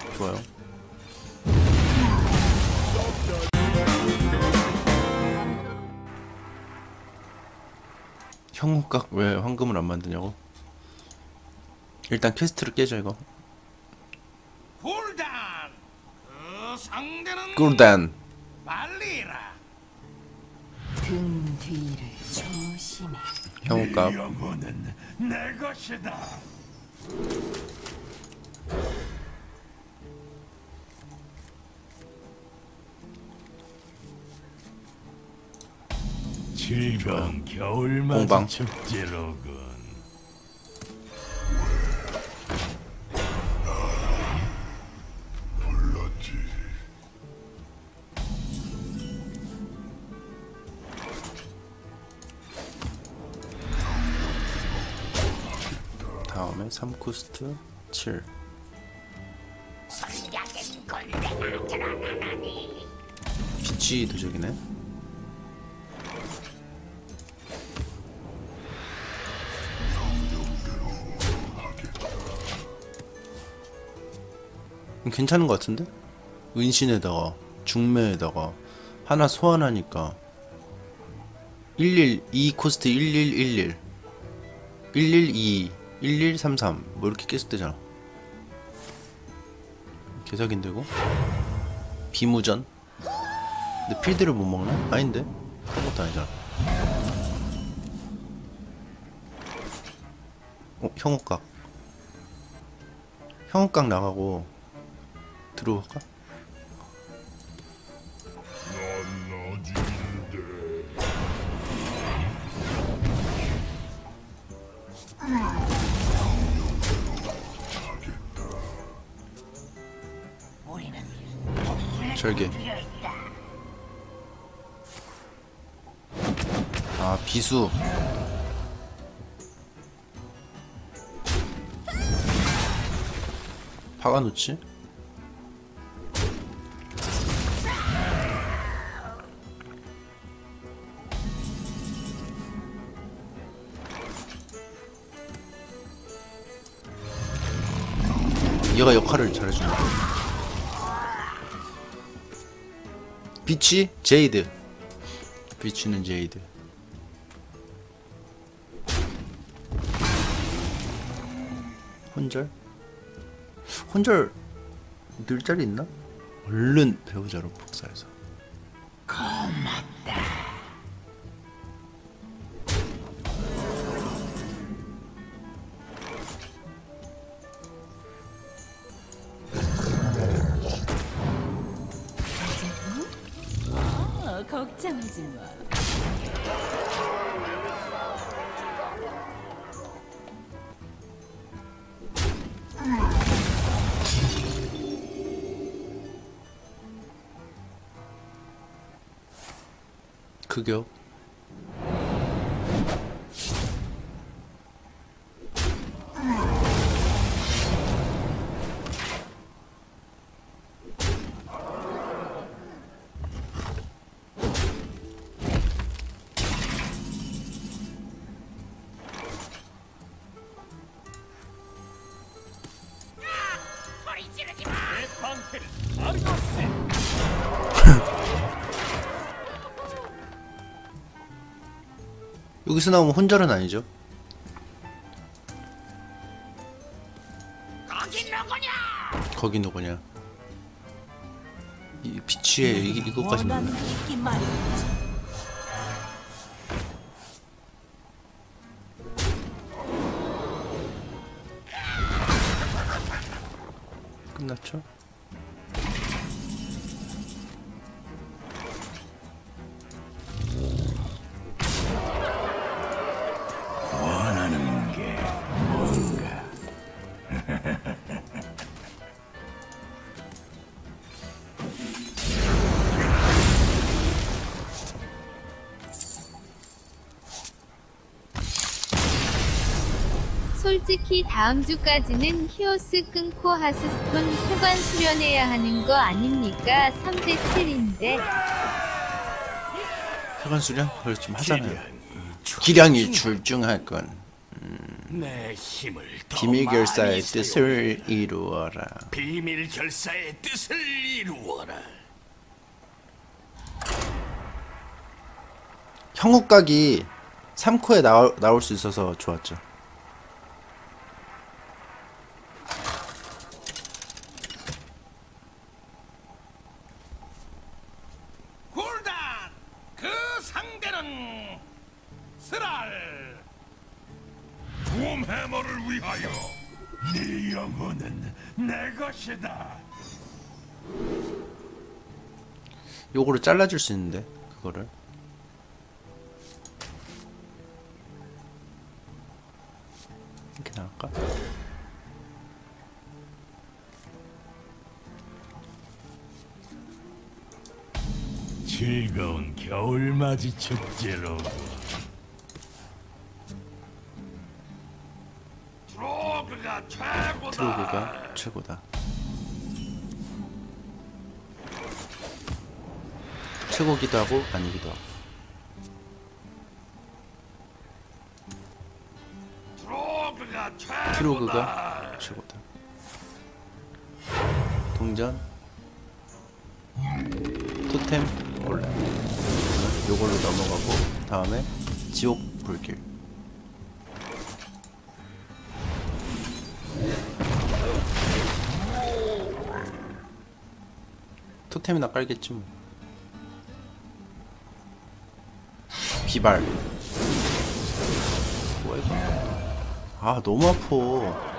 좋아요. 형국각 왜 황금을 안 만드냐고? 일단 퀘스트를 깨져 이거. 굴단. 그 상대는 꿀단. 말리라. 등 뒤를 조심해. 형국각. 영혼은 내 것이다. 즐거운 겨울맞이 공방. 축제로군. 다음에 3코스트 7. 빛이 도적이네. 괜찮은 것 같은데? 은신에다가 중매에다가 하나 소환하니까 112 코스트 1111 112 1133 뭐 이렇게 계속 되잖아. 개사기인데 이거? 비무전? 근데 필드를 못 먹나? 아닌데? 그런 것도 아니잖아. 형욱각. 형욱각 나가고 들어올까? 절개. 아, 비수. 박아놓지? 얘가 역할을 잘해주네. 비치? 제이드. 비치는 제이드. 혼절? 혼절 늘 자리 있나? 얼른 배우자로 복사해서. 고맙다. 걱정하지 마. 극역. 여기서 나오면 혼절은 아니죠? 거기 누구냐? 이 비치에 이것까지 몰라. 끝났죠? 원하는 게 뭔가. 솔직히 다음 주까지는 히오스 끊고 하스스톤 회관 수련해야 하는 거 아닙니까? 3대 7인데. 회관 수련? 그걸 좀 하잖아요. 기량이 출중할 건. 내 힘을 더 비밀 많이 결사의 사용해. 뜻을 이루어라. 비밀 결사의 뜻을 이루어라. 형욱각이 3코에 나올 수 있어서 좋았죠. 굴단 그 상대는 스랄. 곰 해머를 위하여 네 영혼은 내 것이다. 요거를 잘라줄 수 있는데 그거를 이렇게 나갈까? 즐거운 겨울맞이 축제로. 트로그가 최고다. 트로그가 최고다. 최고기도 하고 아니기도 하고. 트로그가 최고다. 트로그가 최고다. 동전 토템 올라. 요걸로 넘어가고 다음에 지옥 불길. 토템이나 깔겠지 뭐. 비발. 뭐야 이거? 아 너무 아파.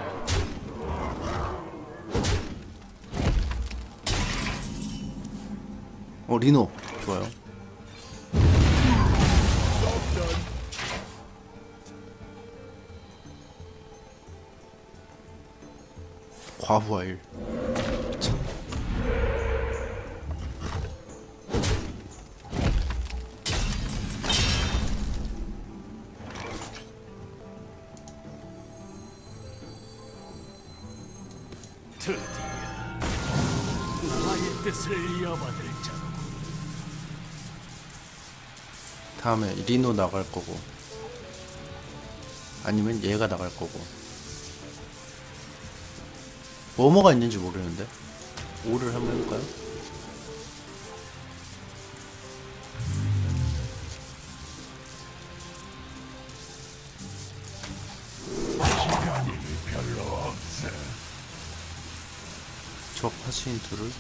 리노 좋아요. 과부하일. 드디어 나의 뜻을 이어받을 자로. 다음에 리노 나갈 거고 아니면 얘가 나갈 거고. 뭐가 있는지 모르는데 5를 한번 해볼까요? 시간이 별로 없어. 적 하수인 둘을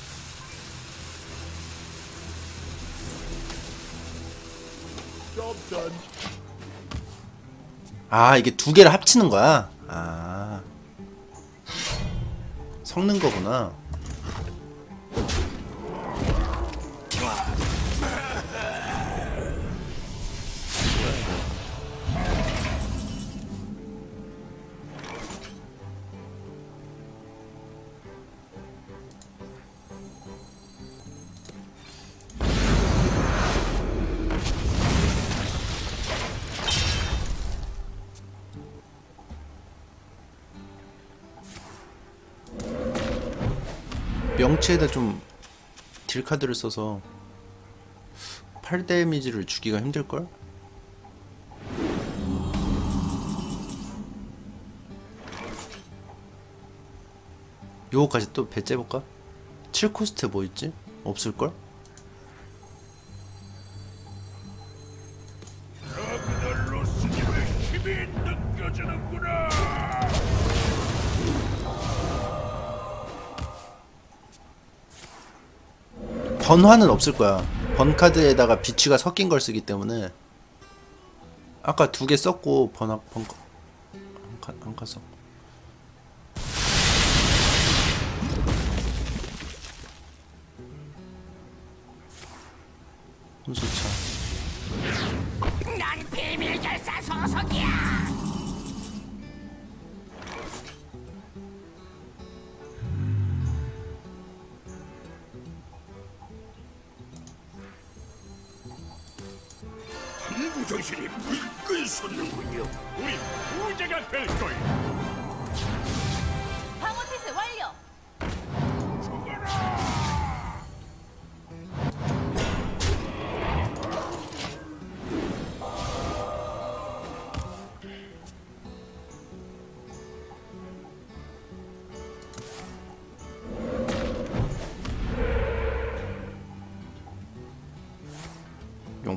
아 이게 두 개를 합치는 거야? 아 섞는 거구나. 명치에다 좀 딜카드를 써서 8 데미지를 주기가 힘들걸? 요거까지 또 배째볼까? 7코스트 뭐 있지? 없을걸? 라그날로스님의 힘이 느껴지는구나. 번화는 없을 거야. 번카드에다가 비치가 섞인 걸 쓰기 때문에. 아까 2개 썼고 번카 한 칸 썼고. 혼수차. 난 비밀 결사 소속이야. 정신이 불끈 솟는군요. 우리 부자가 될 거야. 방어 태세 완료.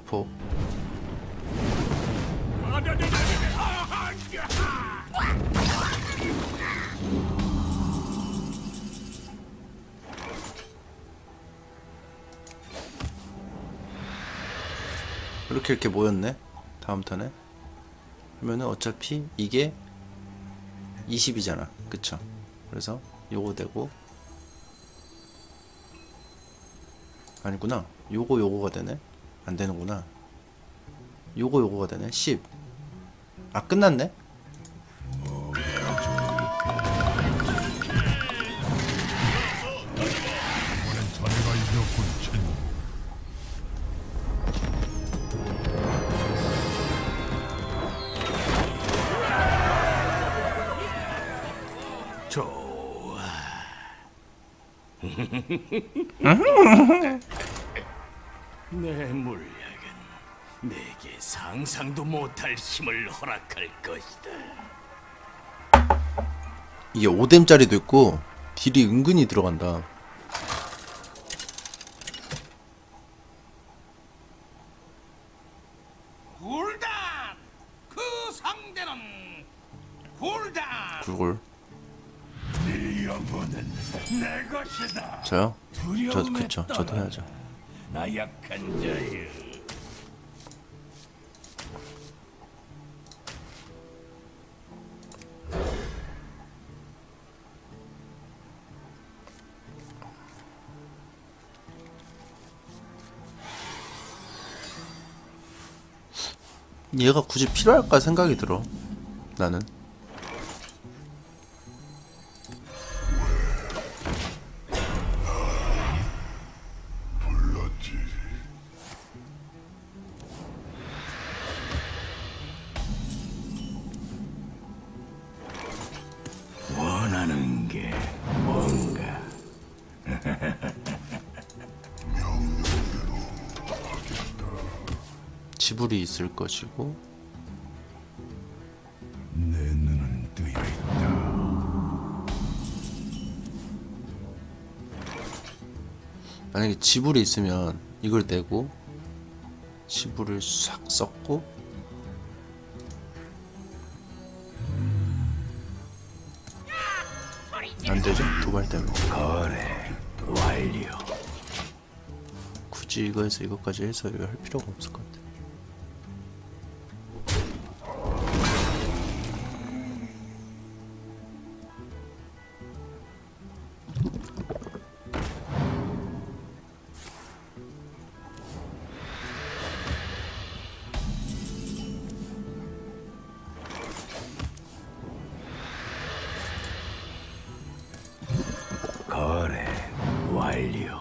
극폭. 이렇게 모였네. 다음 턴에. 그러면은 어차피 이게 20이잖아. 그쵸? 그래서 요거 되고, 아니구나. 요거가 되네. 안 되는구나. 요거가 되네. 10. 아, 끝났네. 자네가 이겼군, 친. 좋아. 내 물약은 내게 상상도 못할 힘을 허락할 것이다. 이게 5뎀짜리도 있고 딜이 은근히 들어간다. 굴단! 그 상대는 굴단! 굴굴. 네 영혼은 내 것이다. 저요? 두려움에 그쵸. 저도 떠나. 해야죠. 나약한 자여. 얘가 굳이 필요할까 생각이 들어. 나는. 원하는 게 뭔가? 지불이 있을 것이고. 내 눈은 뜨여 있다. 만약에 지불이 있으면 이걸 내고 지불을 싹 썼고 안되죠? 도발 때문에. 거래 완료. 굳이 이거에서 이것까지 해서 이거 할 필요가 없을 것 같아. 거래 완료.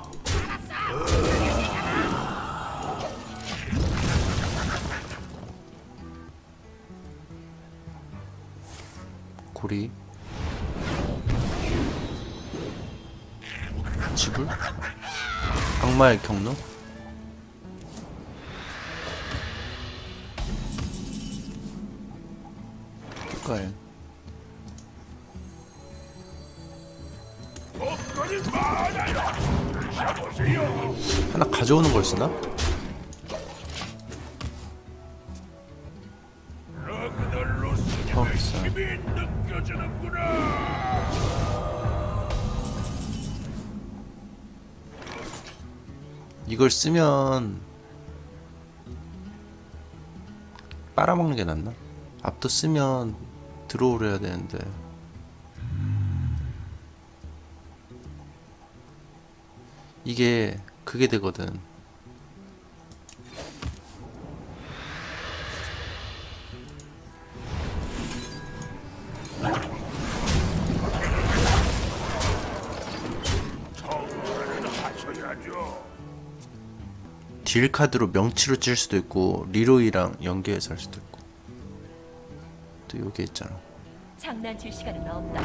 고리 지불 악마의 경로 국가에 하나 가져오는 걸 쓰나? 비싸. 이걸 쓰면 빨아먹는 게 낫나? 앞도 쓰면 드로우를 해야 되는데 이게 그게 되거든. 딜 카드로 명치로 찔 수도 있고 리로이랑 연계해서 할 수도 있고 또 요게 있잖아. 장난칠 시간은 없다.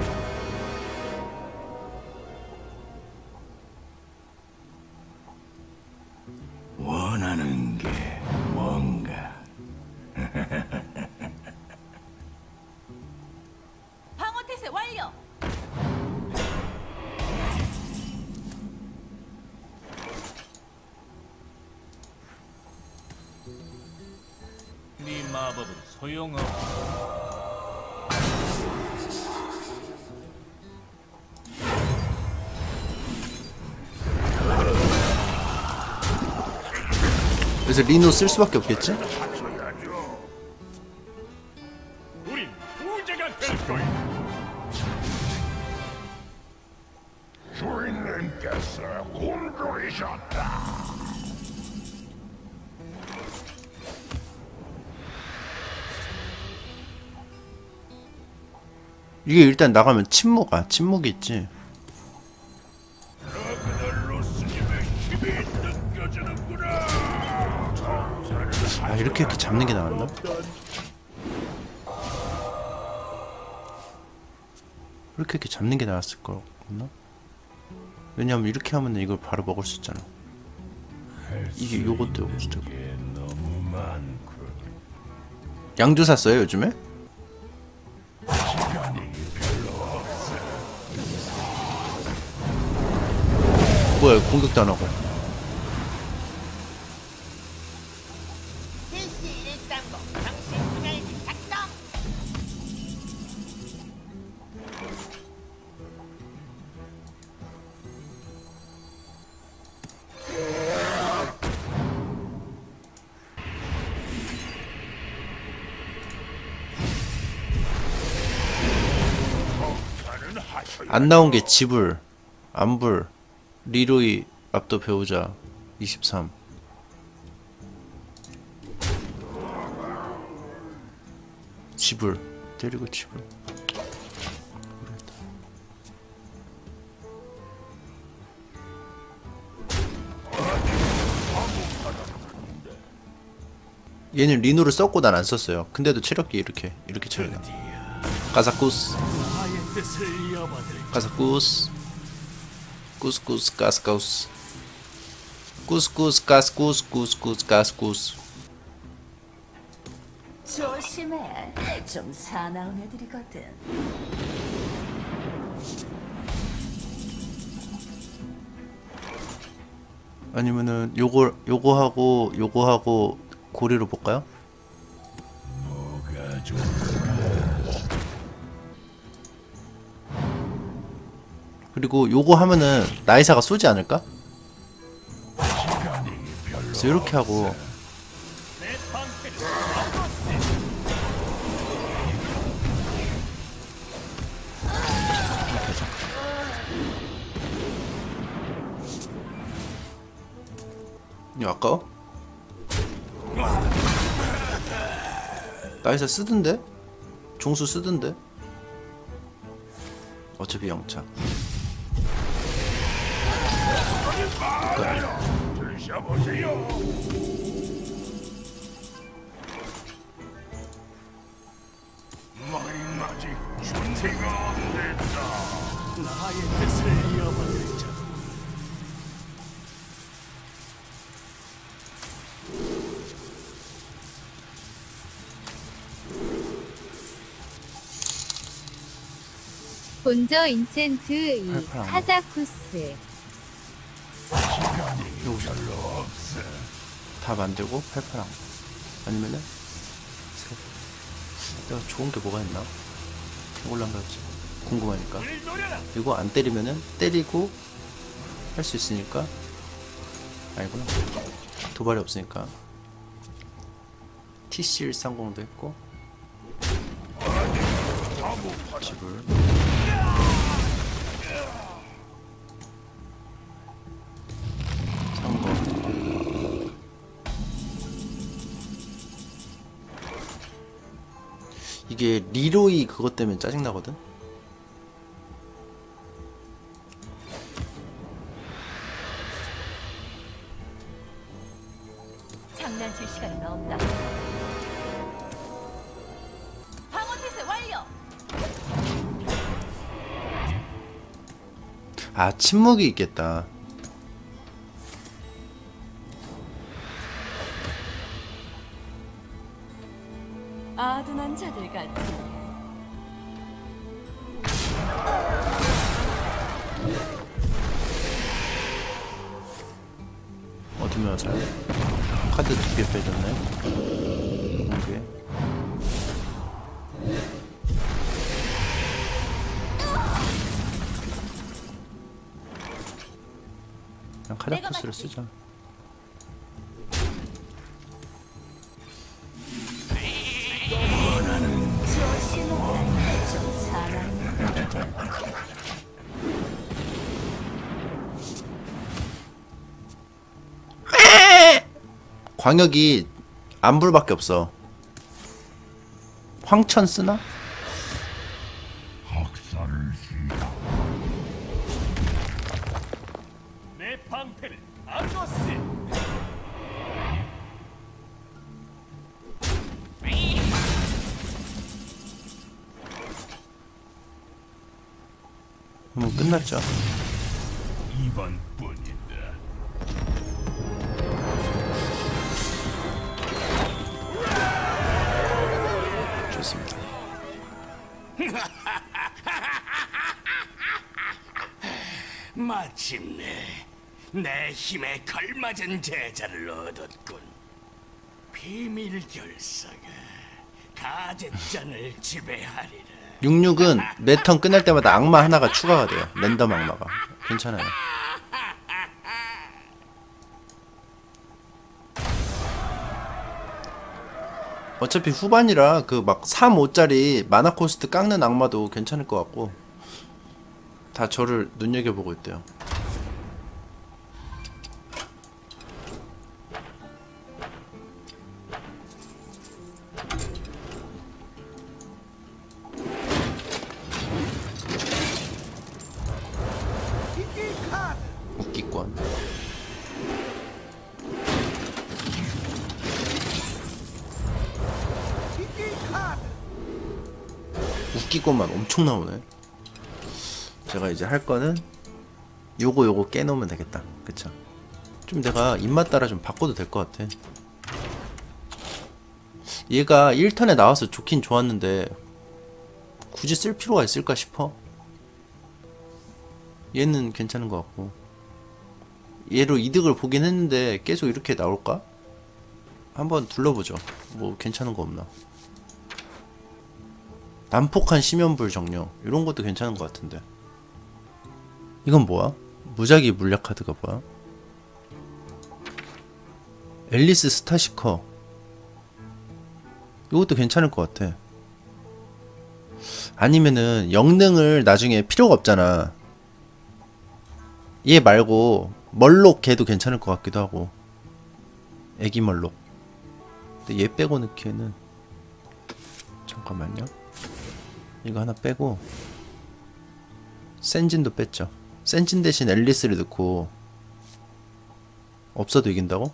원하는 게 뭔가? 방어 태세 완료. 소용없어. 그래서 리노 쓸 수밖에 없겠지? 우린 부자가 될 거야. 주인님께서 굶주리셨다. 이게 일단 나가면 침묵이 있지. 그날로스님의 힘이 느껴지는구나. 아, 이렇게 잡는 게 나왔나? 이렇게 잡는 게 나았을 거였나? 왜냐면 이렇게 하면 이걸 바로 먹을 수 있잖아. 이게 요것도 되고. 양주 샀어요 요즘에? 뭐야, 공격도 안 하고. 안 나온 게 지불, 안불, 리로이, 압도 배우자 23. 지불 때리고 지불. 얘는 리노를 썼고 난 안 썼어요. 근데도 체력이 이렇게 차이나. 까사쿠스 까사쿠스 꾸스꾸스 까스까우스 꾸스꾸스 까스쿠스 꾸스꾸스 까스쿠스. 조심해. 좀 사나운 애들이거든. 아니면은 요거 하고 고리로 볼까요? 뭐가 좀 그리고 요거 하면은 나이사가 쏘지 않을까? 그래서 이렇게 하고 이거 아까워? 나이사 쓰던데? 종수 쓰던데? 어차피 영차. 드셔보세요. 너희는 아직 준비가 안 됐다. 나의 뜻을 이어받으자. 본저 인챈트 2 팔팔한 거. 카자쿠스. 다 만들고 팔팔한 거. 아니면은 내가 좋은 게 뭐가 있나? 올란 거지. 궁금하니까. 이거 안 때리면은 때리고 할 수 있으니까. 아니구나. 도발이 없으니까. TC130도 했고. 지불. 상거. 이게 리로이 그것 때문에 짜증나거든? 장난칠 시간은 없다. 방어 태세 완료. 아, 침묵이 있겠다. 아둔한 자들 같아. 어둠의 화살. 카드 2개 빼줬네. 공개. 그냥 카라푸스를 쓰자. 좀 사나운 광역이 안불밖에 없어. 황천 쓰나? 내 방패를 아토스. 끝났죠. 이번뿐이다. 좋습니다. 마침내 내 힘에 걸맞은 제자를 얻었군. 비밀 결사가 가젯잔을 지배하리라. 66은 매 턴 끝날 때마다 악마 하나가 추가가 돼요. 랜덤 악마가. 괜찮아요. 어차피 후반이라 그 막 3, 5짜리 마나 코스트 깎는 악마도 괜찮을 것 같고 다 저를 눈여겨보고 있대요. 웃기권. 웃기권만 엄청 나오네. 제가 이제 할 거는 요거 깨놓으면 되겠다. 그쵸? 좀 내가 입맛 따라 좀 바꿔도 될 것 같아. 얘가 1턴에 나와서 좋긴 좋았는데 굳이 쓸 필요가 있을까 싶어. 얘는 괜찮은 것 같고 얘로 이득을 보긴 했는데 계속 이렇게 나올까? 한번 둘러보죠. 뭐 괜찮은 거 없나? 난폭한 심연불 정령 이런 것도 괜찮은 것 같은데. 이건 뭐야? 무작위 물약 카드가 뭐야? 앨리스 스타시커 이것도 괜찮을 것 같아. 아니면은 영능을 나중에 필요가 없잖아. 얘 말고 멀록 걔도 괜찮을 것 같기도 하고. 애기 멀록. 근데 얘 빼고 넣기에는 잠깐만요. 이거 하나 빼고 센진도 뺐죠. 센진 대신 앨리스를 넣고 없어도 이긴다고?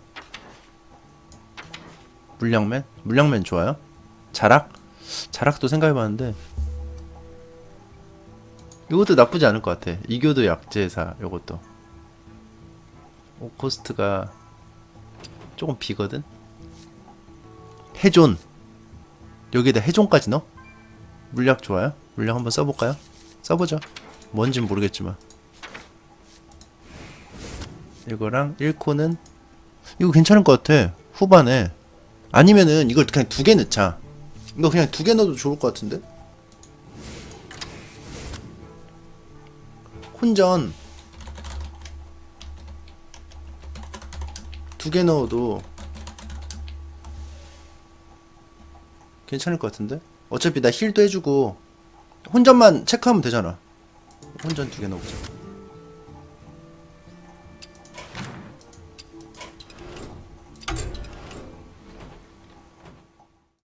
물량맨? 물량맨 좋아요? 자락? 자락도 생각해봤는데 이것도 나쁘지 않을 것 같아. 이교도 약제사 요것도 오코스트가 조금 비거든? 해존 여기에다 해존까지 넣어? 물약 좋아요? 물약 한번 써볼까요? 써보죠. 뭔진 모르겠지만 이거랑 1코는 이거 괜찮을 것 같아. 후반에. 아니면은 이걸 그냥 2개 넣자. 이거 그냥 2개 넣어도 좋을 것 같은데? 혼전 2개 넣어도 괜찮을 것 같은데? 어차피 나 힐도 해주고 혼전만 체크하면 되잖아. 혼전 2개 넣어보자.